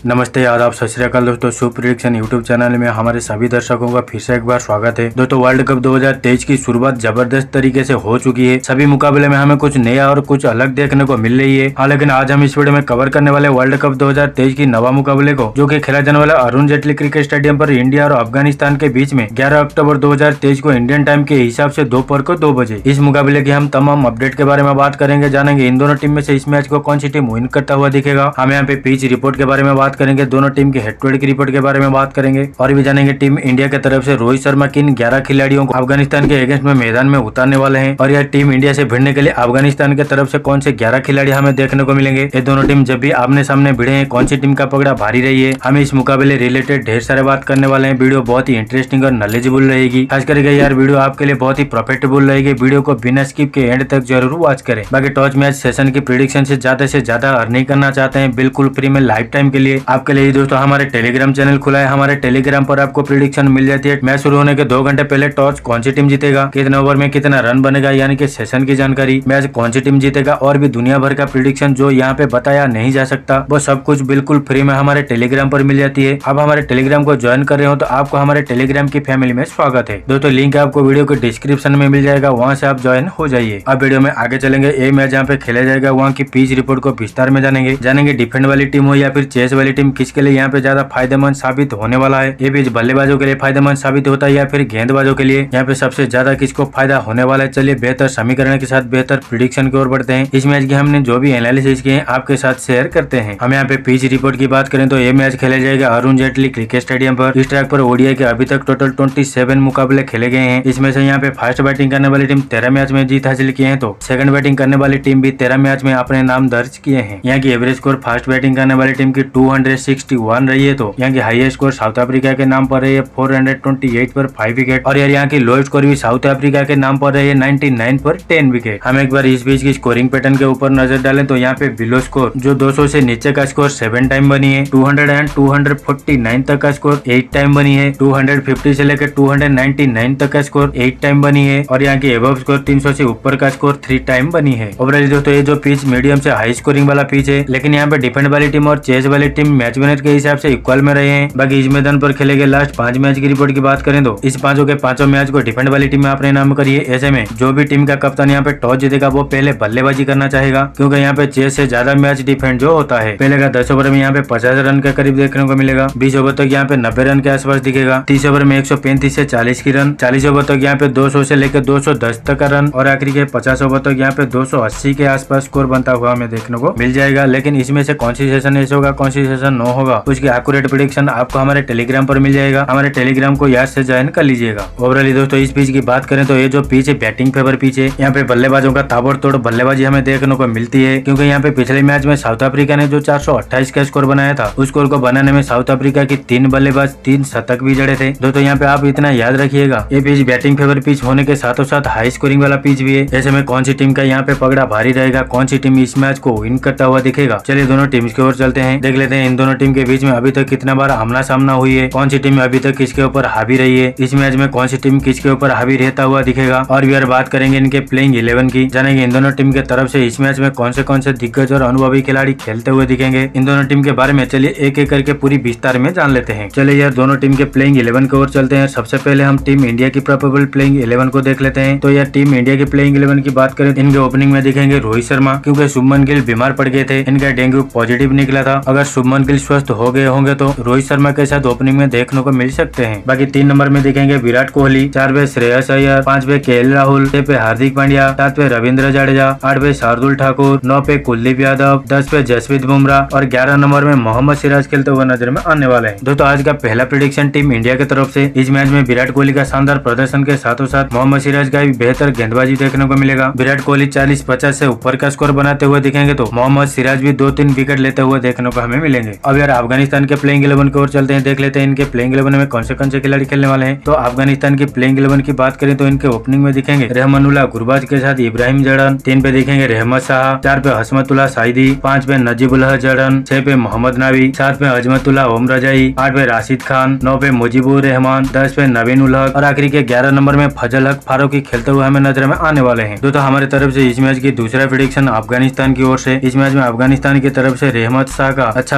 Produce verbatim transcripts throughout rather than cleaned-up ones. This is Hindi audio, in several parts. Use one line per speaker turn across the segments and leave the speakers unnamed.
नमस्ते, आदाब, सत श्री अकाल दोस्तों। शुभ प्रेडिक्शन यूट्यूब चैनल में हमारे सभी दर्शकों का फिर से एक बार स्वागत है। दोस्तों, वर्ल्ड कप दो हज़ार तेईस की शुरुआत जबरदस्त तरीके से हो चुकी है। सभी मुकाबले में हमें कुछ नया और कुछ अलग देखने को मिल रही है। हाँ, लेकिन आज हम इस वीडियो में कवर करने वाले वर्ल्ड कप दो हज़ार तेईस की नवा मुकाबले को, जो कि खेला जाने वाला अरुण जेटली क्रिकेट स्टेडियम पर इंडिया और अफगानिस्तान के बीच में ग्यारह अक्टूबर दो हज़ार तेईस को इंडियन टाइम के हिसाब से दोपहर को दो बजे। इस मुकाबले की हम तमाम अपडेट के बारे में बात करेंगे, जानेंगे इन दोनों टीम में से इस मैच को कौन सी टीम विन करता हुआ दिखेगा। हम यहाँ पे पिच रिपोर्ट के बारे में बात करेंगे, दोनों टीम के हेड टू हेड की रिपोर्ट के बारे में बात करेंगे और भी जानेंगे टीम इंडिया की तरफ से रोहित शर्मा किन ग्यारह खिलाड़ियों को अफगानिस्तान के अगेंस्ट में मैदान में उतारने वाले हैं और यह टीम इंडिया से भिड़ने के लिए अफगानिस्तान की तरफ से कौन से ग्यारह खिलाड़ी हमें देखने को मिलेंगे। ये दोनों टीम जब भी आमने सामने भिड़े हैं, कौन सी टीम का पकड़ा भारी रही है। हम इस मुकाबले रिलेटेड ढेर सारे बात करने वाले हैं। वीडियो बहुत ही इंटरेस्टिंग और नॉलेजेबल रहेगी। खास करके यार वीडियो आपके लिए बहुत ही प्रॉफिटेबल रहेगी। वीडियो को बिना स्किप के एंड तक जरूर वॉच करें। बाकी टॉस मैच सेशन की प्रेडिक्शन से ज्यादा से ज्यादा अर्निंग करना चाहते हैं बिल्कुल फ्री में लाइफ टाइम के लिए, आपके लिए दोस्तों हमारे टेलीग्राम चैनल खुला है। हमारे टेलीग्राम पर आपको प्रेडिक्शन मिल जाती है। मैच शुरू होने के दो घंटे पहले टॉस कौन सी टीम जीतेगा, कितने ओवर में कितना रन बनेगा, यानी कि सेशन की जानकारी, मैच कौन सी टीम जीतेगा और भी दुनिया भर का प्रेडिक्शन जो यहाँ पे बताया नहीं जा सकता, वो सब कुछ बिल्कुल फ्री में हमारे टेलीग्राम पर मिल जाती है। अब हमारे टेलीग्राम को ज्वाइन कर रहे हो तो आपको हमारे टेलीग्राम की फैमिली में स्वागत है। दोस्तों, लिंक आपको वीडियो के डिस्क्रिप्शन में मिल जाएगा, वहाँ से आप ज्वाइन हो जाइए। अब वीडियो में आगे चलेंगे। ये मैच यहाँ पे खेला जाएगा, वहाँ की पिच रिपोर्ट को विस्तार में जानेंगे जानेंगे डिफेंड वाली टीम हो या फिर चेस वाली टीम, किसके लिए यहाँ पे ज्यादा फायदेमंद साबित होने वाला है। ये पिच बल्लेबाजों के लिए फायदेमंद साबित होता है या फिर गेंदबाजों के लिए, यहाँ पे सबसे ज्यादा किसको फायदा होने वाला है। चलिए बेहतर समीकरण के साथ बेहतर प्रेडिक्शन की ओर बढ़ते हैं। इस मैच की हमने जो भी एनालिसिस किए हैं आपके साथ शेयर करते हैं। हम यहाँ पे पिच रिपोर्ट की बात करें तो ये मैच खेला जाएगा अरुण जेटली क्रिकेट स्टेडियम पर। इस ट्रैक पर ओडीआई के अभी तक टोटल सत्ताईस मुकाबले खेले गए हैं। इसमें से यहाँ पे फर्स्ट बैटिंग करने वाली टीम तेरह मैच में जीत हासिल किए हैं, तो सेकंड बैटिंग करने वाली टीम भी तेरह मैच में अपने नाम दर्ज किए हैं। यहाँ की एवरेज स्कोर फर्स्ट बैटिंग करने वाली टीम की दो सौ इकसठ रही है, तो यहाँ की हाईएस्ट स्कोर साउथ अफ्रीका के नाम पर रही है चार सौ अट्ठाईस पर पाँच विकेट और यार यहाँ की लोएस्ट स्कोर भी साउथ अफ्रीका के नाम पर रही है निन्यानवे पर दस विकेट। हम एक बार इस बीच की स्कोरिंग पैटर्न के ऊपर नजर डालें तो यहाँ पे बिलो स्कोर जो दो सौ से नीचे का स्कोर सेवन टाइम बनी है, दो सौ एंड दो सौ उनचास तक का स्कोर एट टाइम बनी है, दो सौ पचास से लेकर दो सौ निन्यानवे तक का स्कोर एट टाइम बनी है और यहाँ की एबव स्कोर तीन सौ से ऊपर का स्कोर थ्री टाइम बनी है। ओवरऑल दोस्तों ये जो पिच मीडियम से हाई स्कोरिंग वाला पिच है, लेकिन यहाँ पे डिफेंड वाली टीम और चेस वाली टीम मैच विनर के हिसाब से इक्वल में रहे हैं। बाकी इस मैदान पर खेले गए लास्ट पांच मैच की रिपोर्ट की बात करें तो इस पांचों के पांचों मैच को डिफेंड वाली टीम में अपने नाम करिए। ऐसे में जो भी टीम का कप्तान यहाँ पे टॉस जीतेगा वो पहले बल्लेबाजी करना चाहेगा, क्योंकि यहाँ पे चेस से ज्यादा मैच डिफेंड जो होता है। पहले का दस ओवर में यहाँ पे पचास रन के करीब देखने को मिलेगा, बीस ओवर तक यहाँ पे नब्बे रन के आसपास दिखेगा, तीस ओवर में एक सौ पैंतीस से चालीस की रन, चालीस ओवर तक यहाँ पे दो सौ से लेकर दो सौ दस तक का रन और आखिरी के पचास ओवर तक यहाँ पे दो सौ अस्सी के आसपास स्कोर बनता हुआ हमें देखने को मिल जाएगा। लेकिन इसमें से कौन सी सेशन ऐसे होगा, कौन सी सेशन नो होगा, उसकी एक्यूरेट प्रेडिक्शन आपको हमारे टेलीग्राम पर मिल जाएगा। हमारे टेलीग्राम को याद से ज्वाइन कर लीजिएगा। ओवरऑल दोस्तों इस पिच की बात करें तो ये जो पिच है बैटिंग फेवर पिच है। यहाँ पे बल्लेबाजों का ताबड़तोड़ बल्लेबाजी हमें देखने को मिलती है, क्योंकि यहाँ पे पिछले मैच में साउथ अफ्रीका ने जो चार सौ अट्ठाईस का स्कोर बनाया था, उस स्कोर को बनाने में साउथ अफ्रीका की तीन बल्लेबाज तीन शतक भी जड़े थे। दोस्तों यहाँ पे आप इतना याद रखिएगा, ये पिच बैटिंग फेवर पिच होने के साथों साथ हाई स्कोरिंग वाला पिच भी है। ऐसे में कौन सी टीम का यहाँ पे पगड़ा भारी रहेगा, कौन सी टीम इस मैच को विन करता हुआ दिखेगा। चलिए दोनों टीम्स की ओर चलते हैं, देख लेते हैं इन दोनों टीम के बीच में अभी तक कितना बार आमना सामना हुई है, कौन सी टीम अभी तक किसके ऊपर हावी रही है, इस मैच में कौन सी टीम किसके ऊपर हावी रहता हुआ दिखेगा। और भी यार बात करेंगे इनके प्लेइंग इलेवन की, जानेंगे इन दोनों टीम के तरफ से इस मैच में कौन से कौन से दिग्गज और अनुभवी खिलाड़ी खेलते हुए दिखेंगे इन दोनों टीम के बारे में। चलिए एक एक करके पूरी विस्तार में जान लेते हैं। चलिए यार दोनों टीम के प्लेइंग इलेवन की ओर चलते हैं। सबसे पहले हम टीम इंडिया की प्रोबेबल प्लेइंग इलेवन को देख लेते हैं। तो यार टीम इंडिया की प्लेइंग इलेवन की बात करें, इनके ओपनिंग में दिखेंगे रोहित शर्मा, क्योंकि शुभमन गिल बीमार पड़ गए थे, इनका डेंगू पॉजिटिव निकला था। अगर शुभमन गिल स्वस्थ हो गए होंगे तो रोहित शर्मा के साथ ओपनिंग में देखने को मिल सकते हैं। बाकी तीन नंबर में दिखेंगे विराट कोहली, चार पे श्रेयस अय्यर, पांच पे केएल राहुल, छह पे हार्दिक पांड्या, सात पे रविंद्र जडेजा, आठ पे शार्दुल ठाकुर, नौ पे कुलदीप यादव, दस पे जसप्रीत बुमराह और ग्यारह नंबर में मोहम्मद सिराज खेलते हुए नजर में आने वाले हैं। दोस्तों आज का पहला प्रेडिक्शन टीम इंडिया की तरफ से, इस मैच में विराट कोहली का शानदार प्रदर्शन के साथों साथ मोहम्मद सिराज का भी बेहतर गेंदबाजी देखने को मिलेगा। विराट कोहली चालीस पचास से ऊपर का स्कोर बनाते हुए दिखेंगे, तो मोहम्मद सिराज भी दो तीन विकेट लेते हुए देखने को हमें मिलेंगे। अब यार अफगानिस्तान के प्लेइंग इलेवन की ओर चलते हैं, देख लेते हैं इनके प्लेइंग इलेवन में कौन से कौन से खिलाड़ी खेलने वाले हैं। तो अफगानिस्तान की प्लेइंग इलेवन की बात करें तो इनके ओपनिंग में दिखेंगे रहमानुल्लाह गुरबाज के साथ इब्राहिम जड़न, तीन पे दिखेंगे रहमत शाह, चार पे हसमतुल्लाह साइदी, पांच पे नजीबुल्लाह जड़न, छह पे मोहम्मद नावी, सात पे अजमतुल्लाह ओम रजाई, आठ पे राशिद खान, नौ पे मुजीबुर रहमान, दस पे नवीन उल हक और आखिरी के ग्यारह नंबर में फजल हक फारूकी खेलते हुए हमें नजर में आने वाले हैं। दोस्तों हमारे तरफ से इस मैच की दूसरा प्रेडिक्शन अफगानिस्तान की ओर से, इस मैच में अफगानिस्तान की तरफ से रहमत शाह का अच्छा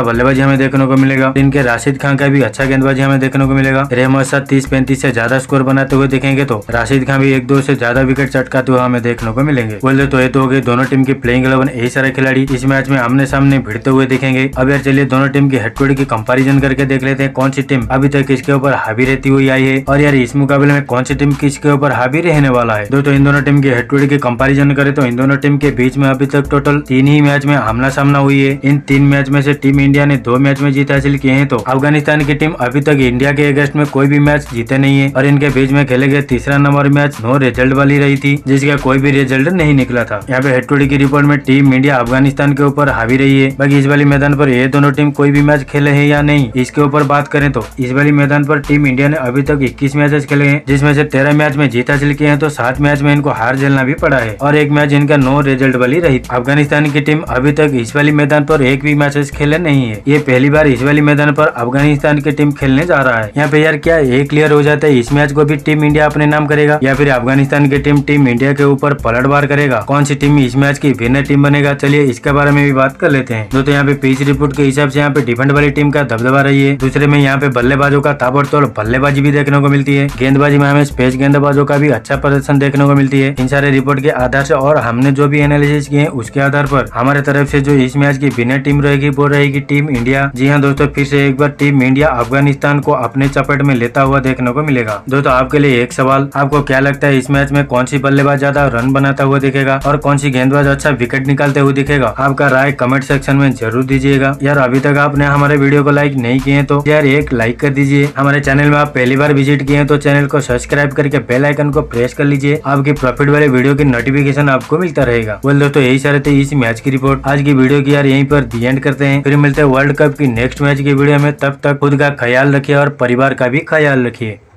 बल्लेबाजी हमें देखने को मिलेगा। इनके राशिद खान का भी अच्छा गेंदबाजी हमें देखने को मिलेगा। रहमत शाह तीस पैंतीस से ज्यादा स्कोर बनाते हुए दिखेंगे तो राशिद खान भी एक दो से ज्यादा विकेट चटकाते हुए हमें देखने को मिलेंगे। बोले तो ये तो हो गई दोनों टीम की प्लेइंग इलेवन। यही सारे खिलाड़ी इस मैच में आमने सामने भिड़ते हुए दिखेंगे। अब यार चलिए दोनों टीम की हेड टू हेड की कंपैरिजन करके देख लेते हैं कौन सी टीम अभी तक किसके ऊपर हावी रहती हुई आई है और यार इस मुकाबले में कौन सी टीम किसके ऊपर हावी रहने वाला है। दोस्तों इन दोनों टीम की हेड टू हेड की कंपैरिजन करें तो इन दोनों टीम के बीच में अभी तक टोटल तीन ही मैच में आमना सामना हुई है। इन तीन मैच में से टीम इंडिया ने दो मैच में जीत हासिल किए हैं तो अफगानिस्तान की टीम अभी तक इंडिया के अगेंस्ट में कोई भी मैच जीते नहीं है और इनके बीच में खेले गए तीसरा नंबर मैच नो रिजल्ट वाली रही थी जिसका कोई भी रिजल्ट नहीं निकला था। यहाँ पे हेड टू हेड की रिपोर्ट में टीम इंडिया अफगानिस्तान के ऊपर हावी रही है। बाकी इस वाली मैदान पर ये दोनों टीम कोई भी मैच खेले हैं या नहीं इसके ऊपर बात करें तो इस वाली मैदान पर टीम इंडिया ने अभी तक इक्कीस मैचेस खेले हैं जिसमें से तेरह मैच में जीत हासिल किए हैं तो सात मैच में इनको हार झेलना भी पड़ा है और एक मैच इनका नो रिजल्ट वाली रही। अफगानिस्तान की टीम अभी तक इस वाली मैदान पर एक भी मैचेस खेले नहीं है। ये पहली बार इस वाली मैदान पर अफगानिस्तान की टीम खेलने जा रहा है। यहाँ पे यार क्या ये क्लियर हो जाता है इस मैच को भी टीम इंडिया अपने नाम करेगा या फिर अफगानिस्तान की टीम टीम इंडिया के ऊपर पलटवार करेगा। कौन सी टीम इस मैच की विनर टीम बनेगा चलिए इसके बारे में भी बात कर लेते हैं। दोस्तों यहाँ पे पिच रिपोर्ट के हिसाब से यहाँ पे डिफेंड वाली टीम का दबदबा रही है। दूसरे में यहाँ पे बल्लेबाजों का ताबड़तोड़ बल्लेबाजी भी देखने को मिलती है। गेंदबाजी में हमें स्पेस गेंदबाजों का भी अच्छा प्रदर्शन देखने को मिलती है। इन सारे रिपोर्ट के आधार से और हमने जो भी एनालिसिस किए उसके आधार पर हमारे तरफ से जो इस मैच की विनर टीम रहेगी वो रहेगी टीम इंडिया। जी हाँ दोस्तों फिर से एक बार टीम इंडिया अफगानिस्तान को अपने चपेट में लेता हुआ देखने को मिलेगा। दोस्तों आपके लिए एक सवाल, आपको क्या लगता है इस मैच में कौन सी बल्लेबाज ज्यादा रन बनाता हुआ दिखेगा और कौन सी गेंदबाज अच्छा विकेट निकालते हुए दिखेगा? आपका राय कमेंट सेक्शन में जरूर दीजिएगा। यार अभी तक आपने हमारे वीडियो को लाइक नहीं किए तो यार एक लाइक कर दीजिए। हमारे चैनल में आप पहली बार विजिट किए हैं तो चैनल को सब्सक्राइब करके बेल आइकन को प्रेस कर लीजिए। आपकी प्रॉफिट वाले वीडियो की नोटिफिकेशन आपको मिलता रहेगा। बोल दोस्तों यही सारे थे इस मैच की रिपोर्ट। आज की वीडियो की यार यहीं पर दी एंड करते हैं। फिर मिलते हैं वर्ल्ड कप की नेक्स्ट मैच की वीडियो में। तब तक खुद का ख्याल रखिए और परिवार का भी ख्याल रखिए।